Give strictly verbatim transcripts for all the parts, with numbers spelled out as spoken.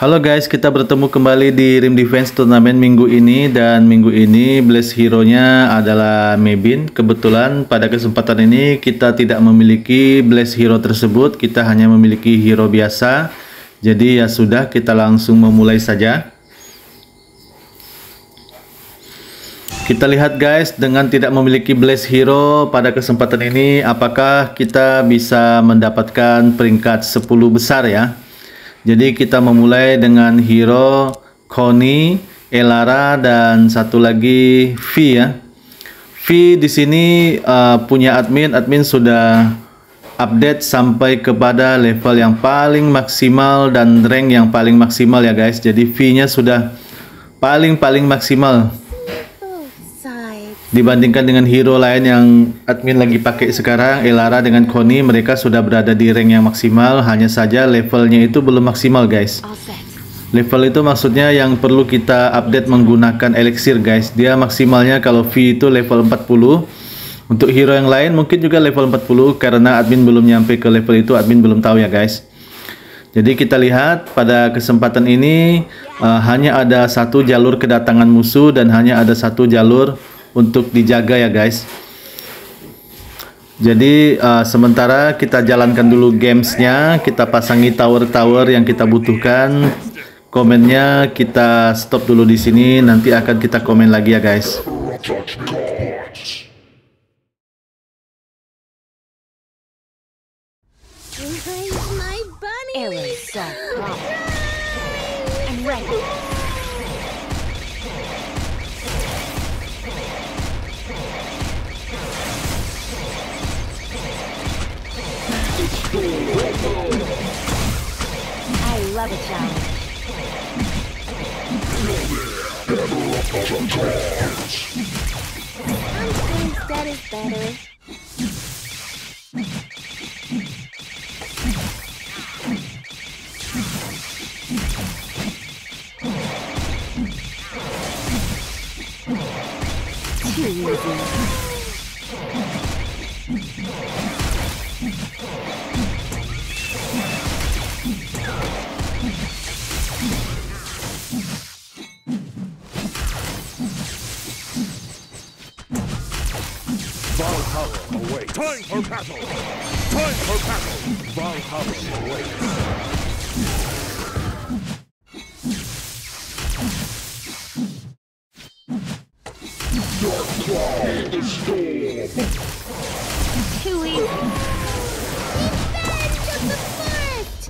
Halo guys, kita bertemu kembali di Rim Defense Turnamen minggu ini, dan minggu ini Blast Hero-nya adalah Mebin. Kebetulan pada kesempatan ini kita tidak memiliki Blast Hero tersebut, kita hanya memiliki hero biasa. Jadi ya sudah, kita langsung memulai saja. Kita lihat guys, dengan tidak memiliki Blast Hero pada kesempatan ini, apakah kita bisa mendapatkan peringkat sepuluh besar ya. Jadi kita memulai dengan hero Connie, Elara, dan satu lagi V ya. V di sini uh, punya admin, admin sudah update sampai kepada level yang paling maksimal dan rank yang paling maksimal ya guys. Jadi V-nya sudah paling-paling maksimal dibandingkan dengan hero lain yang admin lagi pakai sekarang. Elara dengan Connie, mereka sudah berada di rank yang maksimal, hanya saja levelnya itu belum maksimal guys. Level itu maksudnya yang perlu kita update menggunakan elixir guys. Dia maksimalnya kalau V itu level empat puluh. Untuk hero yang lain mungkin juga level empat puluh, karena admin belum nyampe ke level itu, admin belum tahu ya guys. Jadi kita lihat pada kesempatan ini uh, hanya ada satu jalur kedatangan musuh dan hanya ada satu jalur untuk dijaga ya guys. Jadi uh, sementara kita jalankan dulu gamesnya, kita pasangi tower-tower yang kita butuhkan. Komennya kita stop dulu di sini, nanti akan kita komen lagi ya guys. I love a challenge. Sometimes that is better. Too easy. Valhalla awaits. Time for battle! Time for battle! Valhalla awaits. Dark cloud in the storm. Too easy. Revenge of the forest!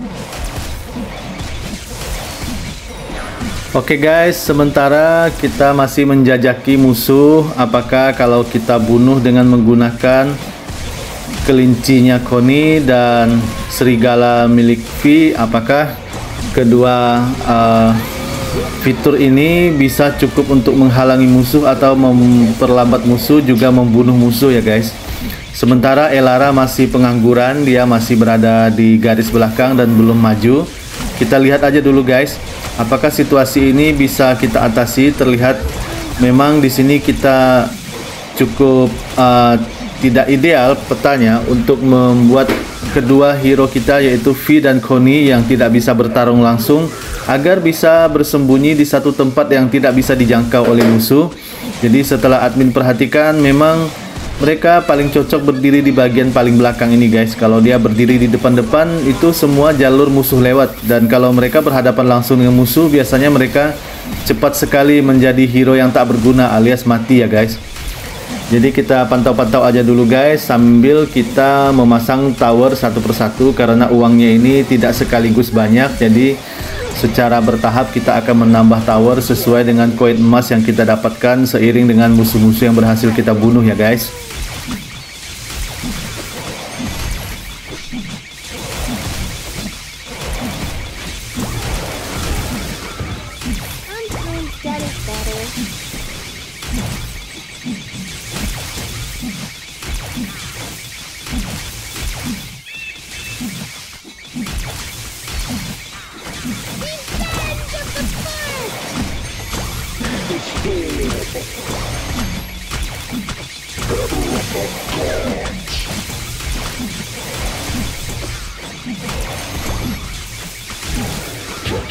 Oke guys, sementara kita masih menjajaki musuh. Apakah kalau kita bunuh dengan menggunakan kelincinya Connie dan serigala milik V, apakah kedua uh, fitur ini bisa cukup untuk menghalangi musuh atau memperlambat musuh, juga membunuh musuh ya guys. Sementara Elara masih pengangguran, dia masih berada di garis belakang dan belum maju. Kita lihat aja dulu guys, apakah situasi ini bisa kita atasi. Terlihat memang di sini kita cukup uh, tidak ideal petanya untuk membuat kedua hero kita yaitu V dan Connie yang tidak bisa bertarung langsung, agar bisa bersembunyi di satu tempat yang tidak bisa dijangkau oleh musuh. Jadi setelah admin perhatikan, memang mereka paling cocok berdiri di bagian paling belakang ini guys. Kalau dia berdiri di depan-depan, itu semua jalur musuh lewat. Dan kalau mereka berhadapan langsung dengan musuh, biasanya mereka cepat sekali menjadi hero yang tak berguna alias mati ya guys. Jadi kita pantau-pantau aja dulu guys, sambil kita memasang tower satu persatu, karena uangnya ini tidak sekaligus banyak. Jadi secara bertahap kita akan menambah tower sesuai dengan koin emas yang kita dapatkan seiring dengan musuh-musuh yang berhasil kita bunuh ya guys. Sometimes that is better.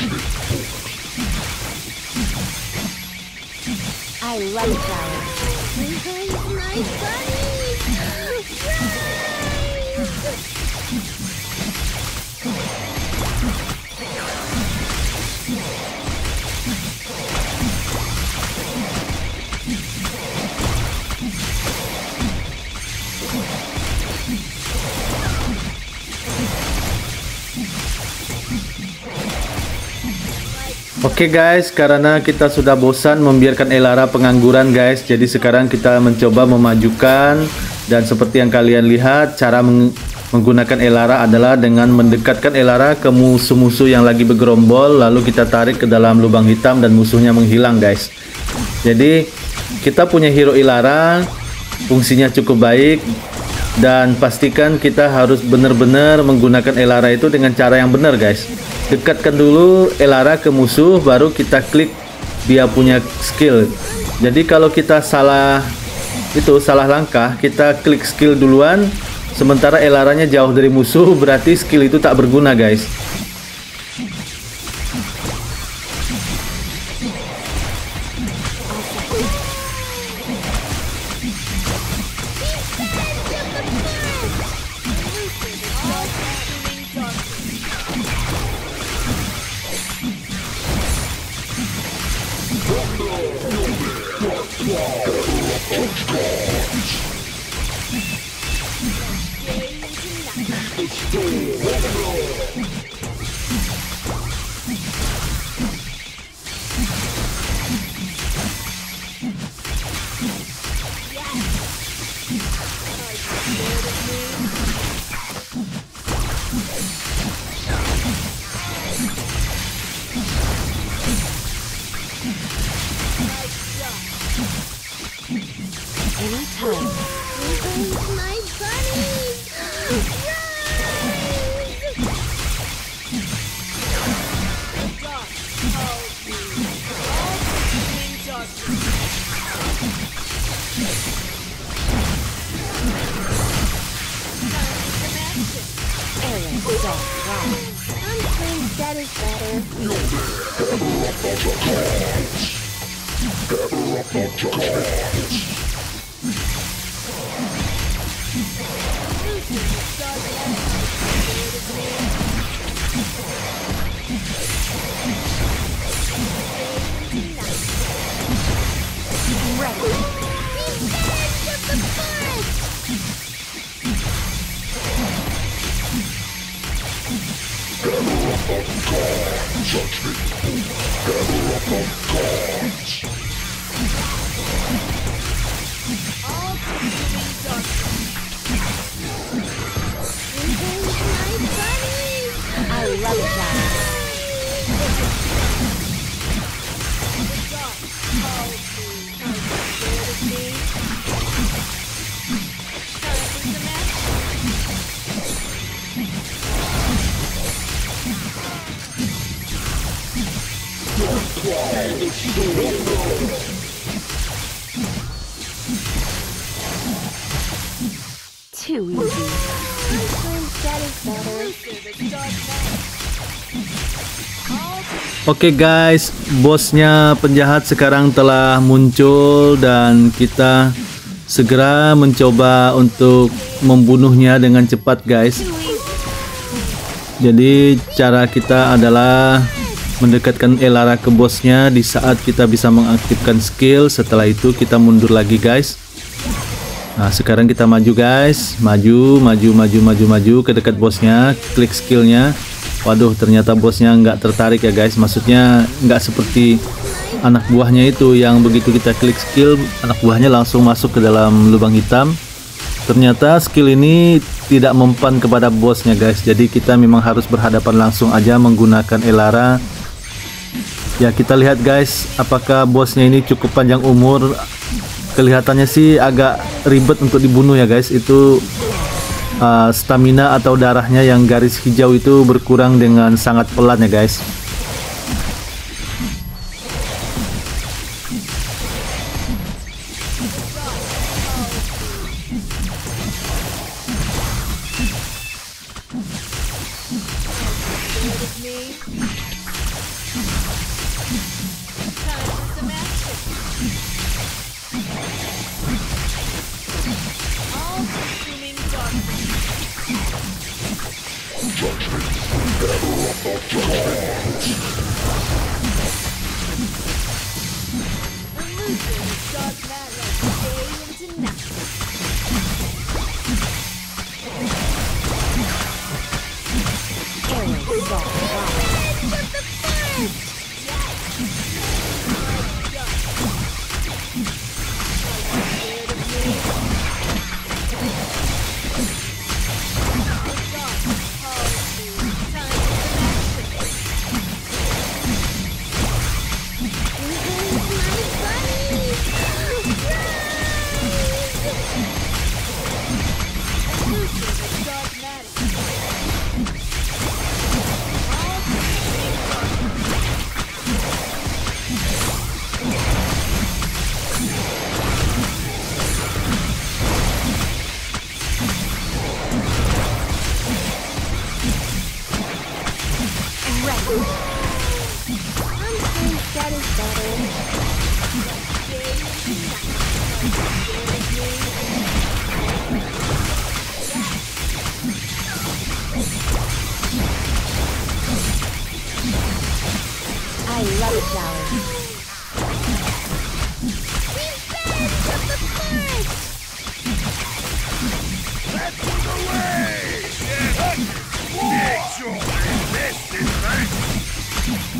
I love flowers. Revenge my bunnies! Oke guys, karena kita sudah bosan membiarkan Elara pengangguran guys, jadi sekarang kita mencoba memajukan. Dan seperti yang kalian lihat, cara meng menggunakan Elara adalah dengan mendekatkan Elara ke musuh-musuh yang lagi bergerombol, lalu kita tarik ke dalam lubang hitam dan musuhnya menghilang guys. Jadi kita punya hero Elara, fungsinya cukup baik, dan pastikan kita harus benar-benar menggunakan Elara itu dengan cara yang benar guys. Dekatkan dulu Elara ke musuh, baru kita klik dia punya skill. Jadi kalau kita salah itu salah langkah, kita klik skill duluan, sementara Elaranya jauh dari musuh, berarti skill itu tak berguna guys. Anytime. Revenge my bunnies! Sometimes that is better. I love that. Too easy. Sometimes that is better. Oke guys, bosnya penjahat sekarang telah muncul dan kita segera mencoba untuk membunuhnya dengan cepat guys. Jadi cara kita adalah mendekatkan Elara ke bosnya di saat kita bisa mengaktifkan skill. Setelah itu kita mundur lagi guys. Nah sekarang kita maju guys, maju maju maju maju maju ke dekat bosnya, klik skillnya. Waduh, ternyata bosnya nggak tertarik ya guys. Maksudnya nggak seperti anak buahnya itu yang begitu kita klik skill, anak buahnya langsung masuk ke dalam lubang hitam. Ternyata skill ini tidak mempan kepada bosnya guys. Jadi kita memang harus berhadapan langsung aja menggunakan Elara. Ya kita lihat guys, apakah bosnya ini cukup panjang umur. Kelihatannya sih agak ribet untuk dibunuh ya guys. Itu uh, stamina atau darahnya yang garis hijau itu berkurang dengan sangat pelan ya guys. I love a challenge. Let's move away! Make sure this is right!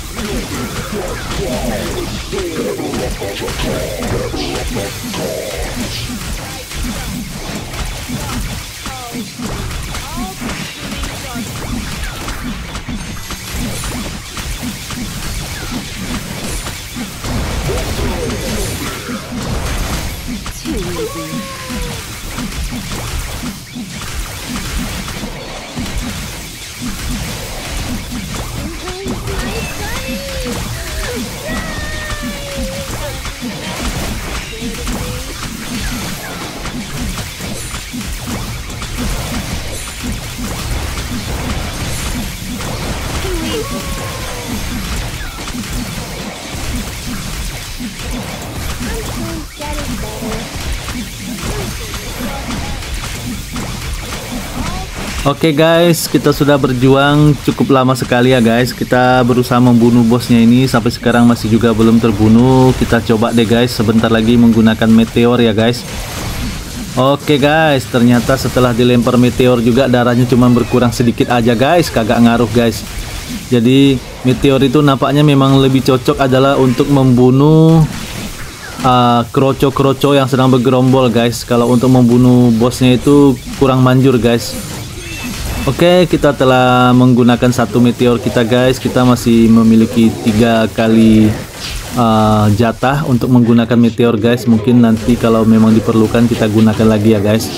Too easy. Oke guys, kita sudah berjuang cukup lama sekali ya guys. Kita berusaha membunuh bosnya ini, sampai sekarang masih juga belum terbunuh. Kita coba deh guys, sebentar lagi menggunakan meteor ya guys. Oke guys, ternyata setelah dilempar meteor juga darahnya cuma berkurang sedikit aja guys, kagak ngaruh guys. Jadi meteor itu nampaknya memang lebih cocok adalah untuk membunuh uh, kroco-kroco yang sedang bergerombol guys. Kalau untuk membunuh bosnya itu kurang manjur guys. Oke, kita telah menggunakan satu meteor kita guys. Kita masih memiliki tiga kali uh, jatah untuk menggunakan meteor guys. Mungkin nanti kalau memang diperlukan kita gunakan lagi ya guys.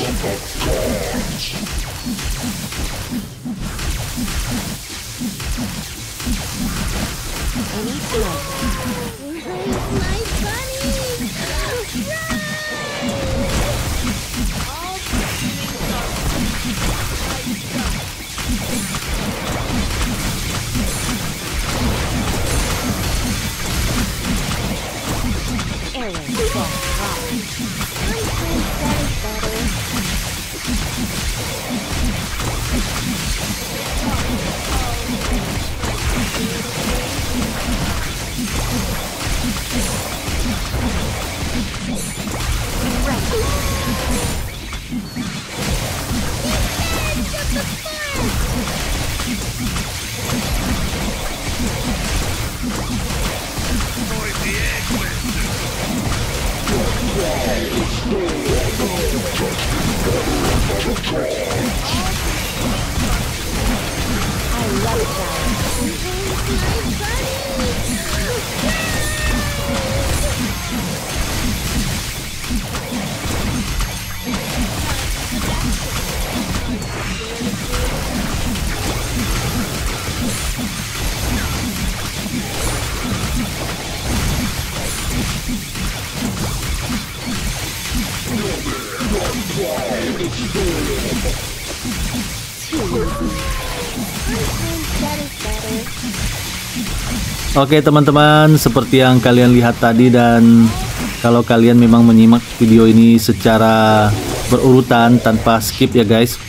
Oke teman-teman, seperti yang kalian lihat tadi, dan kalau kalian memang menyimak video ini secara berurutan tanpa skip ya guys,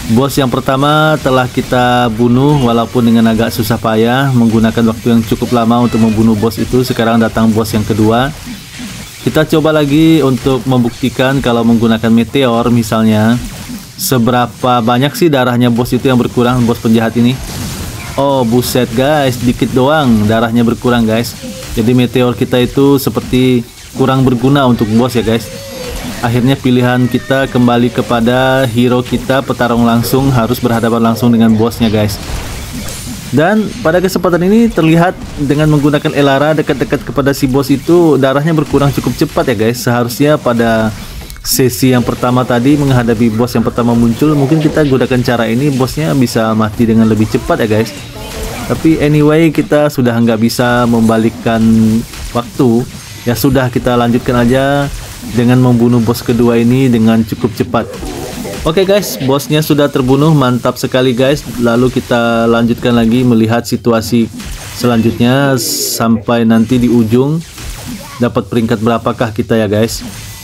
Bos yang pertama telah kita bunuh walaupun dengan agak susah payah, menggunakan waktu yang cukup lama untuk membunuh bos itu. Sekarang datang bos yang kedua. Kita coba lagi untuk membuktikan kalau menggunakan meteor misalnya, seberapa banyak sih darahnya bos itu yang berkurang, bos penjahat ini. Oh buset guys, dikit doang darahnya berkurang guys. Jadi meteor kita itu seperti kurang berguna untuk bos ya guys. Akhirnya pilihan kita kembali kepada hero kita, petarung langsung, harus berhadapan langsung dengan bosnya guys. Dan pada kesempatan ini terlihat dengan menggunakan Elara dekat-dekat kepada si bos itu, darahnya berkurang cukup cepat ya guys. Seharusnya pada sesi yang pertama tadi menghadapi bos yang pertama muncul, mungkin kita gunakan cara ini, bosnya bisa mati dengan lebih cepat ya guys. Tapi anyway, kita sudah nggak bisa membalikkan waktu. Ya sudah, kita lanjutkan aja dengan membunuh bos kedua ini dengan cukup cepat. Oke okay guys, bosnya sudah terbunuh, mantap sekali guys. Lalu kita lanjutkan lagi melihat situasi selanjutnya sampai nanti di ujung dapat peringkat berapakah kita ya guys.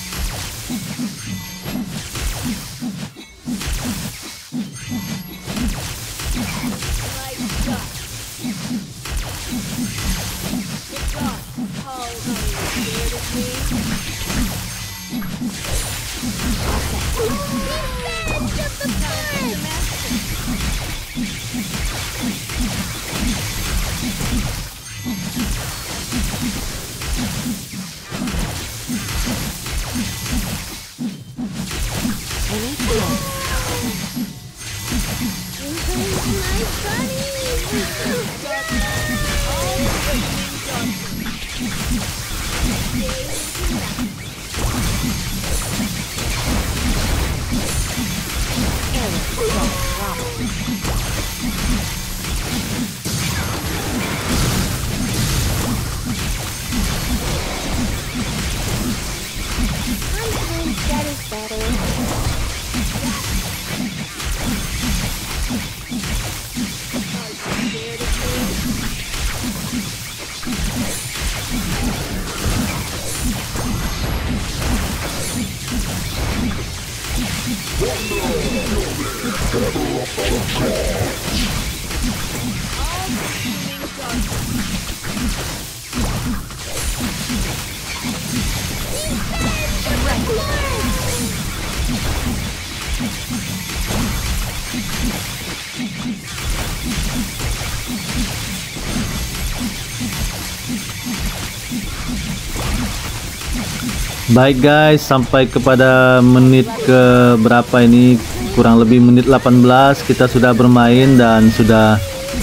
Baik guys, sampai kepada menit ke berapa ini, kurang lebih menit delapan belas kita sudah bermain dan sudah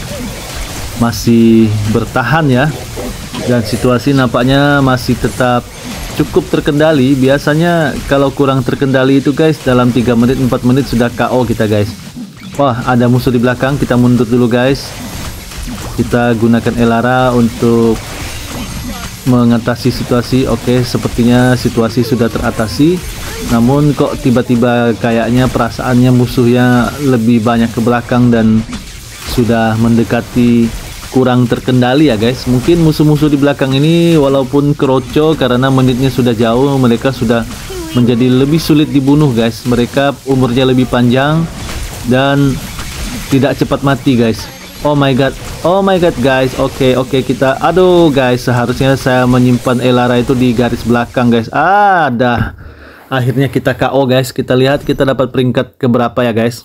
masih bertahan ya. Dan situasi nampaknya masih tetap cukup terkendali. Biasanya kalau kurang terkendali itu guys, dalam tiga menit empat menit sudah K O kita guys. Wah, ada musuh di belakang, kita mundur dulu guys. Kita gunakan Elara untuk mengatasi situasi. Oke, sepertinya situasi sudah teratasi. Namun kok tiba-tiba kayaknya perasaannya musuhnya lebih banyak ke belakang dan sudah mendekati kurang terkendali ya guys. Mungkin musuh-musuh di belakang ini walaupun keroco karena menitnya sudah jauh, mereka sudah menjadi lebih sulit dibunuh guys. Mereka umurnya lebih panjang dan tidak cepat mati guys. Oh my god, oh my god guys. Oke okay, oke okay, kita, aduh guys, seharusnya saya menyimpan Elara itu di garis belakang guys. Ah, dah. Akhirnya kita K O guys. Kita lihat kita dapat peringkat keberapa ya guys.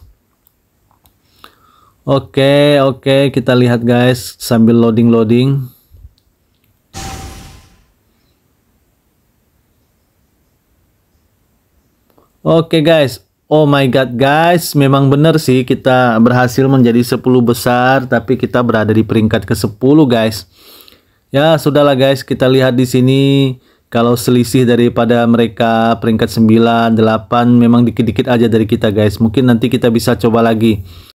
Oke okay, oke okay, kita lihat guys sambil loading loading. Oke okay, guys. Oh my god guys, memang benar sih kita berhasil menjadi sepuluh besar, tapi kita berada di peringkat ke sepuluh guys. Ya, sudahlah guys, kita lihat di sini kalau selisih daripada mereka peringkat sembilan, delapan memang dikit-dikit aja dari kita guys. Mungkin nanti kita bisa coba lagi